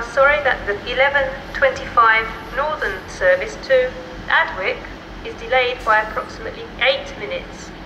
sorry that the 11:25 Northern service to Adwick is delayed by approximately 8 minutes.